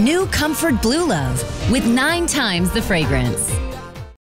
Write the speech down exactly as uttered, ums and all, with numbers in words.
New Comfort Blue Love with nine times the fragrance.